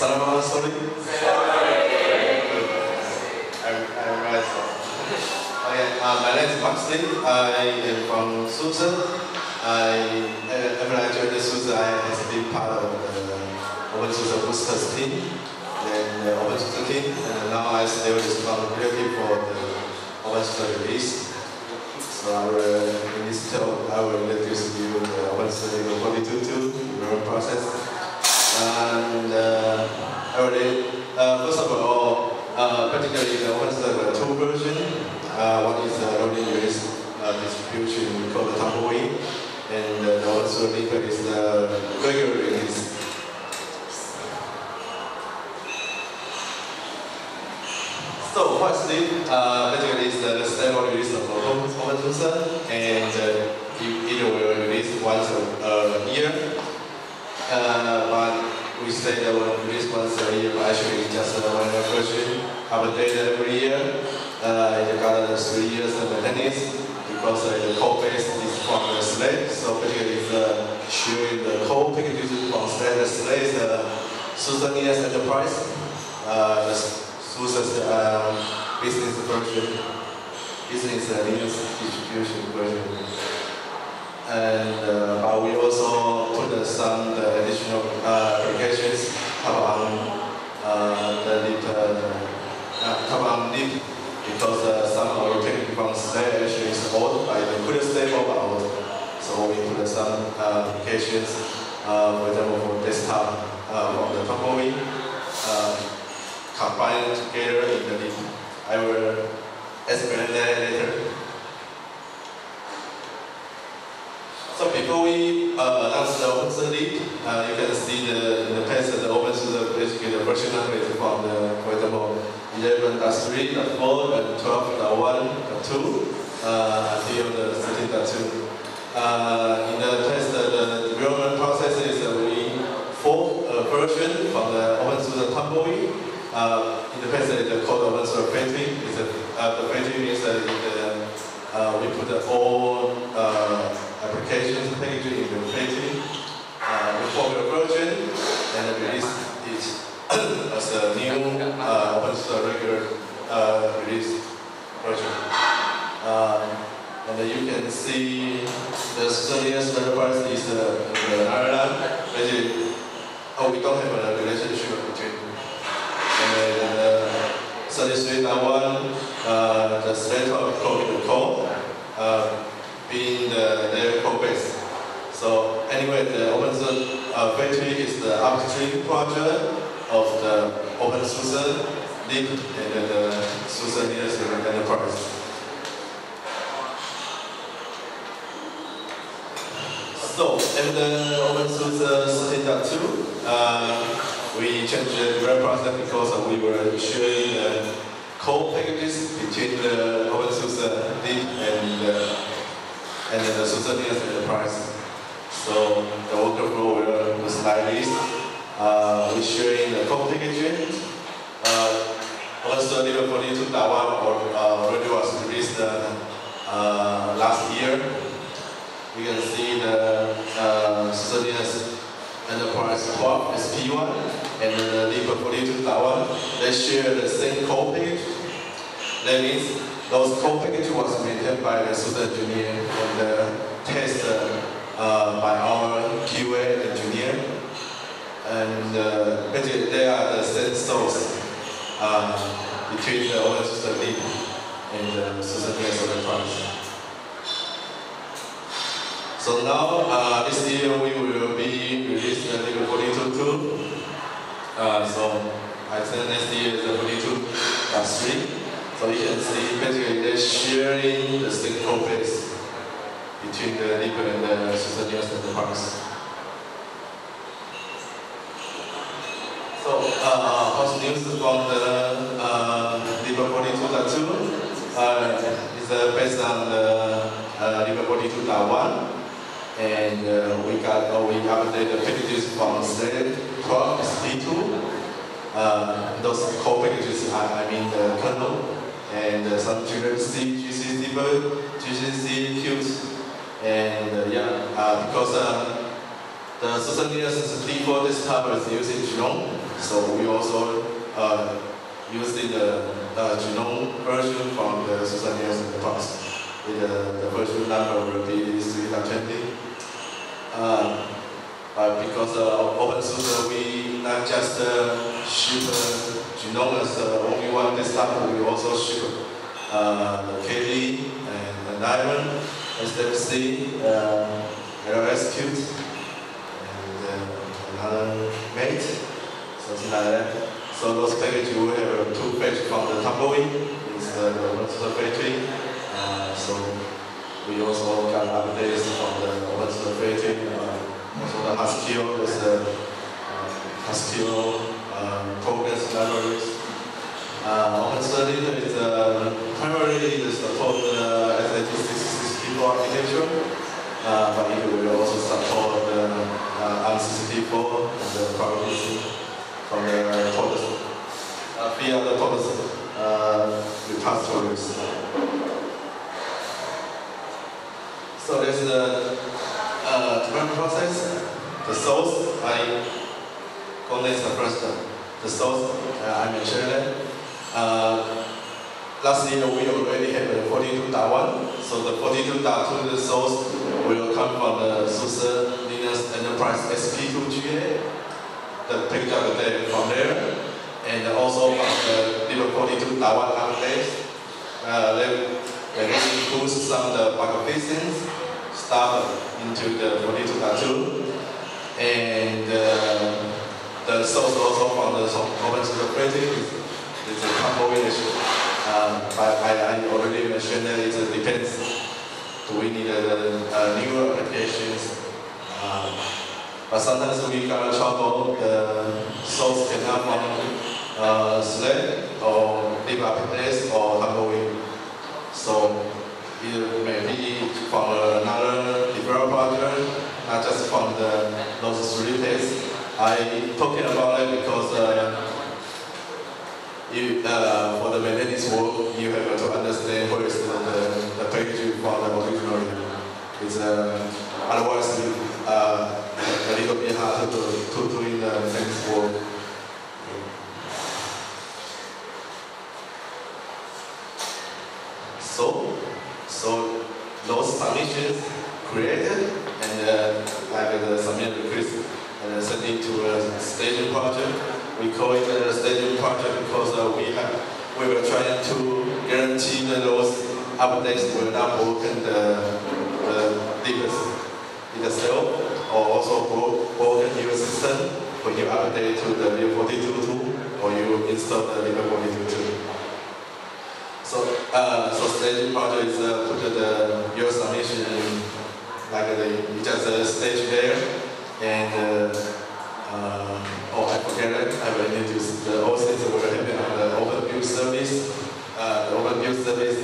Salama, sorry. I'm right. Okay, my name is Maxley. I am from SUSE. After I joined the SUSE, I have been part of the OpenSUSE Boosters team and the OpenSUSE team, and now I still responsibility for the OpenSUSE release. So in this talk, I will introduce you the OpenSUSE 42.2 development process. And first of all, particularly the OpenSUSE 2 version. One is the only release distribution called the Tumbleweed, and the OpenSUSE Leaper is the regular release. So what's Leap? Basically is the stable release of OpenSUSE, and it will release once a year. But we say that we'll release once a year, but actually it's just one version updated every year. It got 3 years of maintenance because the code base is from the slate. So basically it's sharing the code packages from slate. Slate is the SUSE Linux Enterprise, the SUSE's business version, business Linux distribution version. And but we also put some additional applications on the Leap, because some of our technical from slate actually is old, but it couldn't stay mobile. So we put some applications, for example, for desktop of the Tumbleweed, combined together in the Leap. I will explain that later. So before we announce the OpenSUSE Leap, you can see in the past the OpenSUSE basically the version number is from the, for example, 11.3, 4, and 12.1, 2, until the 13.2. In the past, the development process is we fork a version from the OpenSUSE Tumbleweed. In the past, it's called OpenSUSE Factory. The factory means that we put all applications packaging in the factory. We fork a version and release it as a new OpenSUSE regular release version. And you can see the SUSE Linux Enterprise is in Ireland. Basically, we don't have a relationship between. And 33.1, the slate of code, being their code base. So anyway, the OpenSUSE Factory is the upstream project of the OpenSUSE Leap and the SUSE Linux Enterprise. So, in the OpenSUSE 13.2, we changed the development process because we were sharing the code packages between the OpenSUSE Leap and the SUSE Linux Enterprise. So the workflow was like this. We're sharing the code packaging. OpenSUSE Leap 42.1 already was released last year. We can see the SUSE Linux Enterprise 12 SP1 and the Leap 42.1. They share the same code package. That means those code packages was maintained by the SUSE engineer and tested by our QA engineer. And basically they are the same source between the OpenSUSE Leap and the SUSE Linux Enterprise. So now, this year we will be releasing the Leap 42.2. So I think next year is the 42.3. So you can see basically they're sharing the same code base between the Leap and the SUSE Linux Enterprise. So what's news from the Leap 42.2 is based on the Leap 42.1. And we updated the packages from slate 12 SP2. Those code packages, I mean the kernel, and some GCC, GCC, Qt, and because The Susanias T4 this time is using Genome, so we also using the Genome version from the Susanias in the past. The version number will be 3.20. Because of OpenSUSE, we not just ship Genome as only one desktop, we also ship the KD and the Diamond, SWC, LSQt, and another Mate, something like that. So those packages we have two pages from the Tumbleweed, it's the OpenSUSE factory. So we also got updates from the OpenSUSE factory. Also the Haskell, there's the Haskell progress libraries. OpenSUSE is primarily support the x86 architecture, but it will also support the ARM64 and the PowerPC from the POTUS, via the POTUS repositories. So there's the development process. The source, I go next first. The source, I mentioned it. Last year we already have the 42.1, so the 42.2 the source will come from the SUSE Linux Enterprise SP2GA, the package update from there, and also from the lib42.1 updates. That includes some of the bug fixings stuff into the 42.2, and the source also from the OpenSUSE project is a Tumbleweed issue. But I already mentioned that it depends. Do we need newer applications? But sometimes we got trouble. The source can come from Slack or libRPS or Tumbleweed. So it may be from another developer project, not just from those three places. I'm talking about it because for the maintenance work, you have to understand what is the package from the original. It's otherwise a little bit hard to doing the maintenance work. So those submissions created and I will submit request and send it to a staging project. We call it a staging project because we were trying to guarantee that those updates will not broken the libs itself, or also broken your system when you update to the lib42.2 or you install the lib42.2. So staging project is put your submission in, like you just stage there, and oh, I forget it. I will introduce the all things will happen on the OpenBuild service. The OpenBuild service,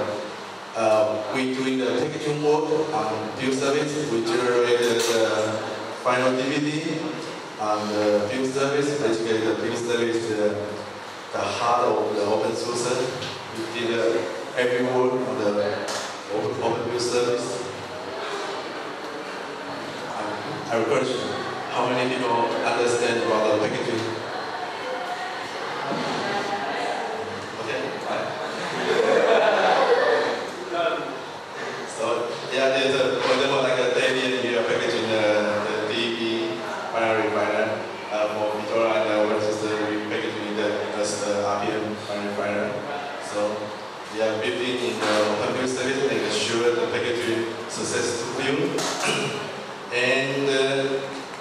we doing the packaging work on build service. We generated the final DVD on the build service. Basically, the build service, the heart of the OpenSUSE. We did every work on the OpenBuild service. I encourage you. How many people understand about the packaging? Okay, fine. So yeah, there's for example like a daily we are packaging the DB binary refiner for Fedora and OpenSUSE we packaging as the RPM binary refiner. So we are building in the OpenBuild service and ensure the packaging success to build. And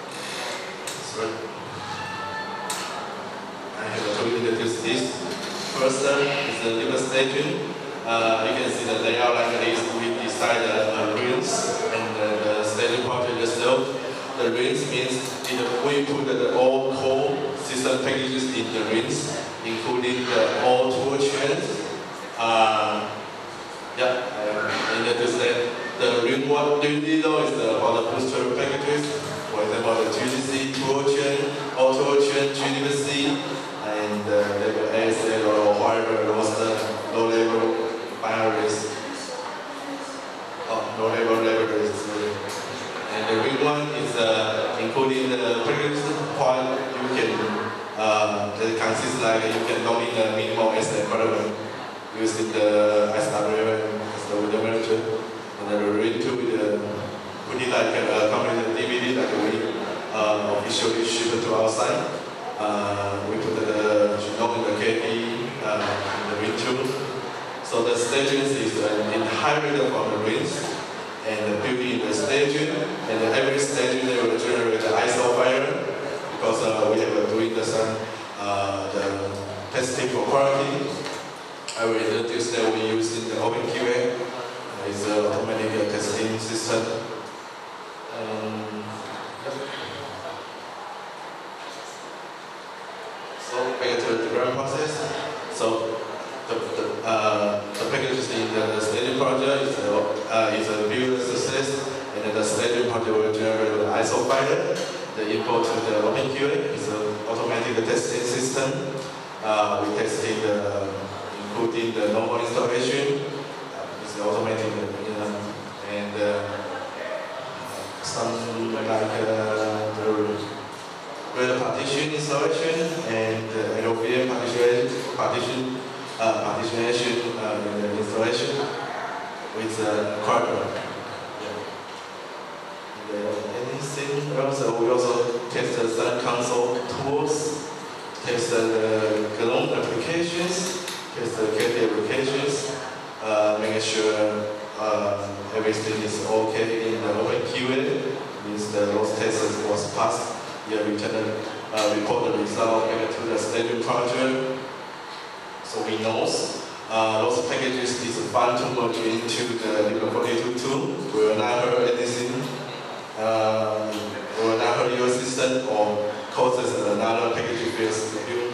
I have to introduce this. First is the lib staging. You can see the layout like this. We decide the rings and the staging project itself. The rings means we put all core system packages in the rings, including all tool chains. Introduce that. The ring one, below is about the bootstrap packages. For example, the GDC, tool chain, auto chain, GDC, and level ASL or whatever roster, low level binaries, low level libraries. And the ring one is including it consists like you can log in a minimal S environment using the SWM as the window manager, and then read to it, put it like a computer DVD like we officially ship it to outside. We put the genome in the KP in the read tool. So the staging is inherited from the rings and built in the staging, and every staging they will generate the ISO file because we have doing the testing for quality. I will introduce that we use in the OpenQA. It's an automatic testing system. So back to the development process. So the packages in the staging project is a build success, and then the staging project will generate the ISO file. The import to the OpenQA is an automatic testing system. We tested including the normal installation. It's automatic, and some like the red partition installation and LVM partitionation in the installation with Quadro. Anything else? We also tested some console tools, tested the GNOME applications, tested KT applications, making sure everything is okay in the OpenQA. Means those tests was passed. We return report the result back to the staging project. So we know those packages is fun to merge into the Libre42 tool. We will not hurt anything. We will not hurt your system or causes another package fails to build.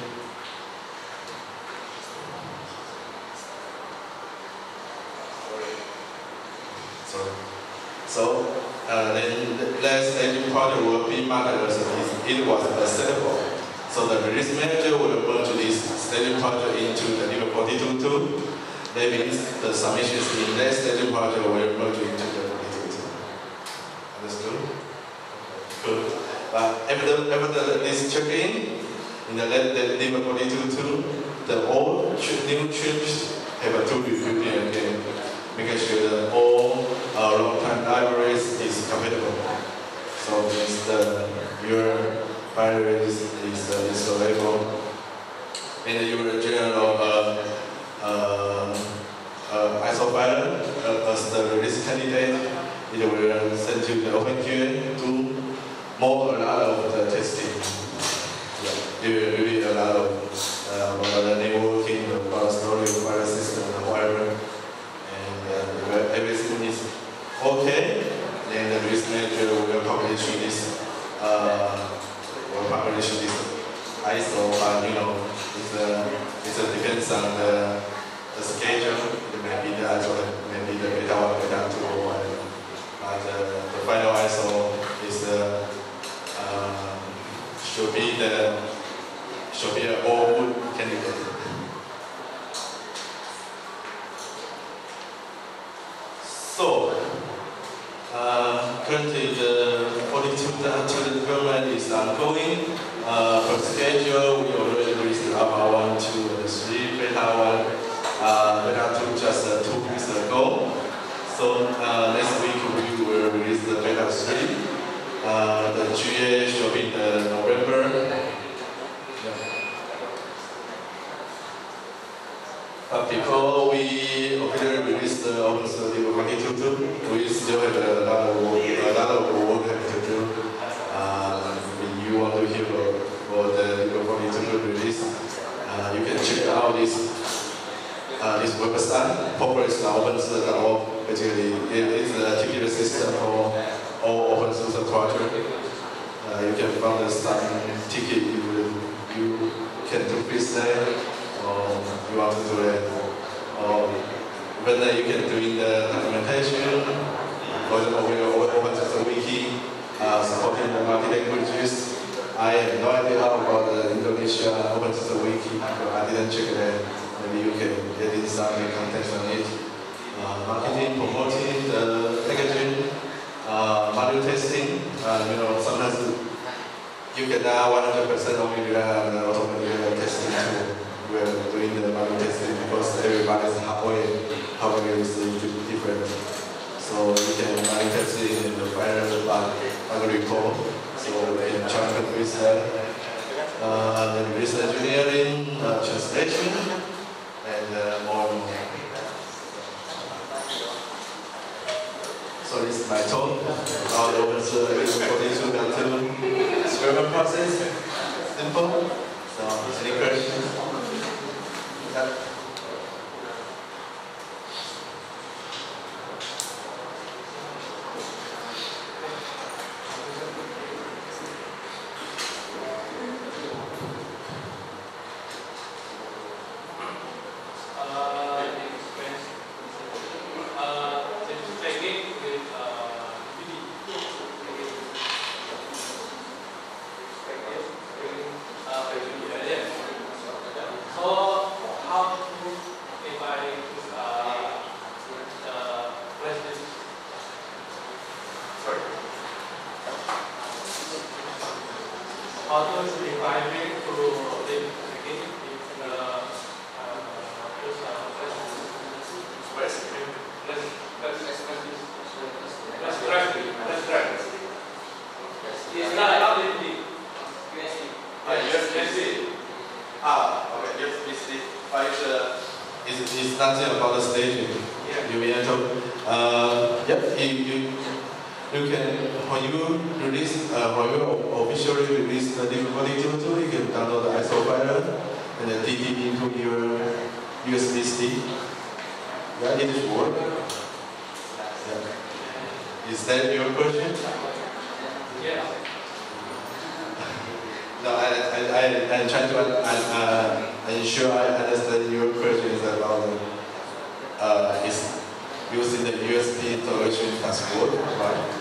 So then the staging project will be marked as it was acceptable. So the release manager will merge this staging project into the Libre42 tool. That means the submissions in that staging project will merge into the 42 tool. Understood? Good. But after this check-in, in the Libre42 tool, the all new trips have a tool review again, making sure that all long-time libraries is compatible. So means your libraries is installable, and your general ISO file as the release candidate, it will send to the OpenQA to more a lot of the testing. Yeah, it will be a lot of the networking, the file storage, file system, and whatever. And everything is okay, then the release manager will publish this. ISO, it depends on the schedule. It may be the ISO, maybe the beta 1, beta 2, or whatever. But the final ISO is should be an all good candidate. So currently the 42 development is ongoing. For schedule, we already released Alpha 1, 2, and 3, Beta 1, Beta 2 just 2 weeks ago. So next week we will release the Beta 3. The GA should be in November. But before we officially release the OpenSUSE Libre42, we still have a lot of work to do. If you want to hear for the Libre42 release, you can check out this website, populace.opensuse.org. Basically, it is a ticket system for all OpenSUSE projects. You can find some ticket you can do this there. You want to do it, whether you can do in the documentation, for example, we are OpenSUSE Wiki, supporting the multi-languages. I have no idea how about the Indonesia OpenSUSE Wiki, I didn't check that. Maybe you can get in some content on it. Marketing, promoting the packaging, manual testing. Sometimes you cannot 100% only rely on the automated testing. the research engineering, translation, and more. So this is my talk. All over to Scrum process. Simple. So any questions? Yeah. It's nothing about the staging. Yeah. You can when you release when you officially release the difficulty tool, you can download the ISO file and then DTP into your USB stick. Yeah, it is work. Yeah. Is that your question? Yeah. No, I'm trying to ensure I understand your question is about is using the USB storage passport, right?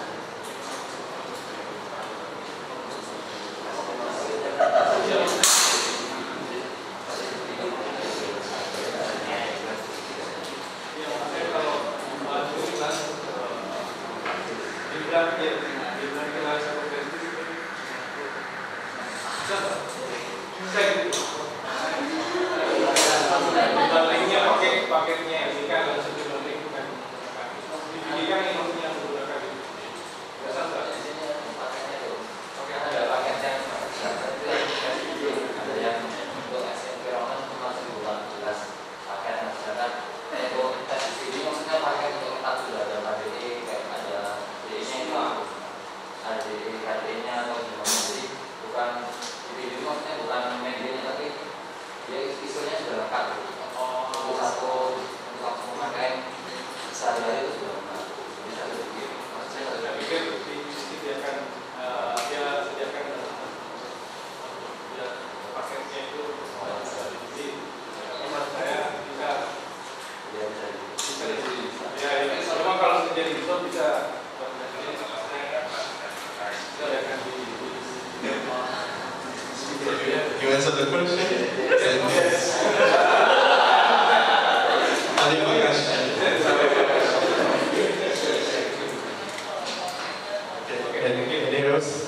You answer the question? Anything else?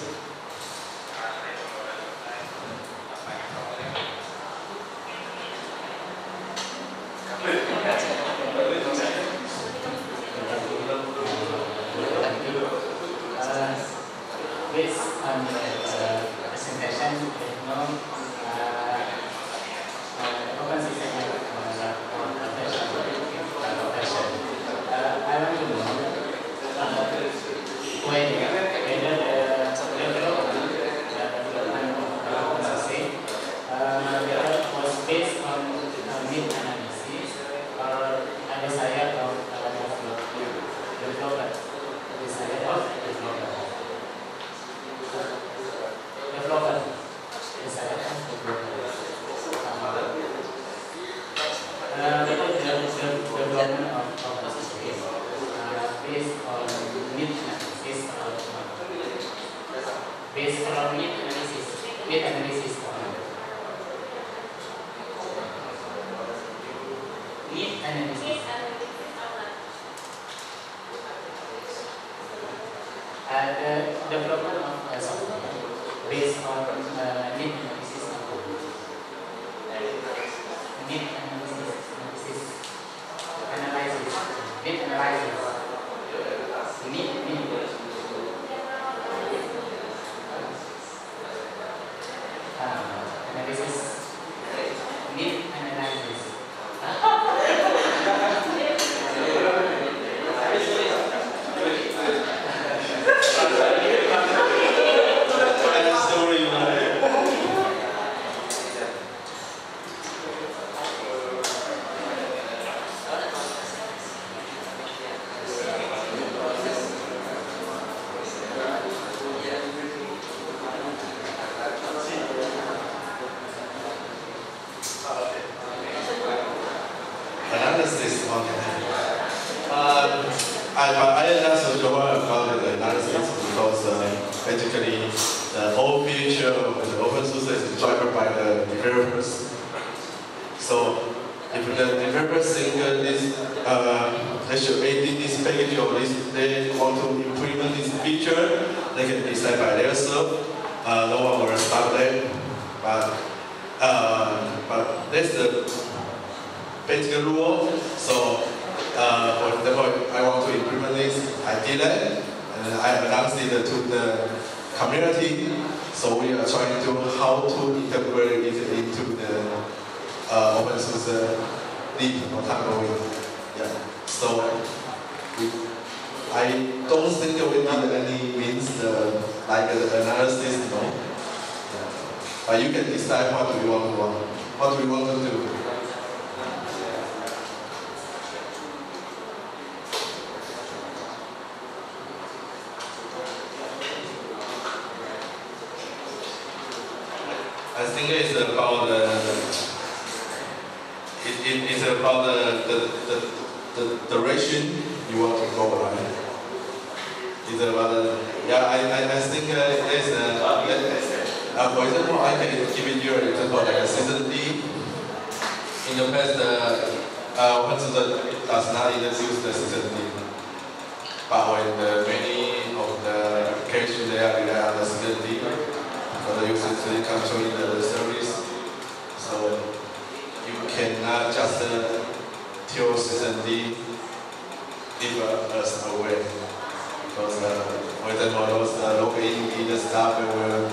Based on the presentation, open system profession. I want to know whether the development of open system was based on need analysis or a desire of developer. Development of the system based on need analysis based on need analysis need analysis the development of software based on need analysis need analysis on I not sure about the analysis because basically the whole feature of the open source is driven by the developers. So if the developers think they should edit this package or they want to implement this feature, they can decide by themselves. No one will stop them. But that's the basic rule. So, for example, I want to implement this, I did it, and I announced it to the community. So we are trying to how to integrate it into the open source deep or ongoing. Yeah. So I don't think we need any means like the analysis, no. Yeah. But you can decide what do you want to do. I think it's about it's about the direction you want to go, right? It's about I think there's for example, I can give you an example like season D. In the past, OpenSUSE does not introduce the season D, but when many of the applications they are rely on the season D. For the users to control the service, so you cannot just tell season D give us away. Because for example, those login the stuff will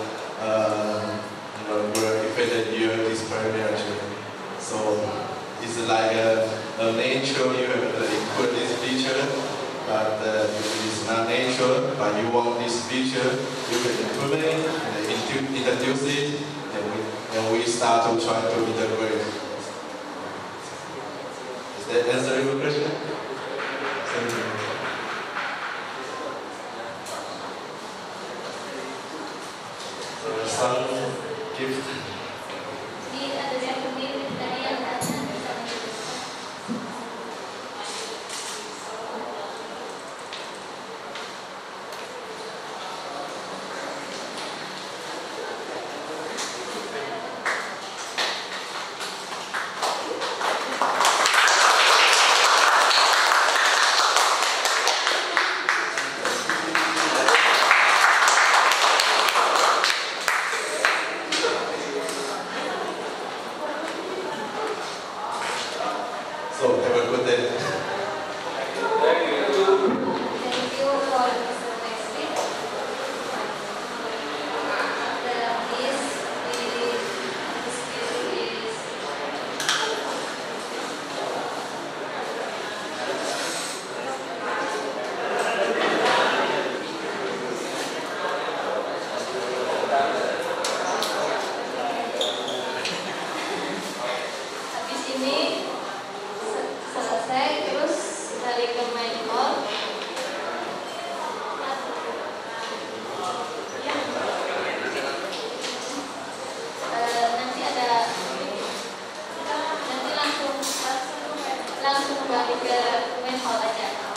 affect your display management. So it's like a nature you have to include this feature, but if it's not nature, but you want this feature, you can implement it and introduce it, and we start to try to integrate. Does that answer your question? Thank you. Some gift. So have a good day. Thank you for habis ini selesai terus balik ke main hall. Nanti langsung balik ke main hall aja.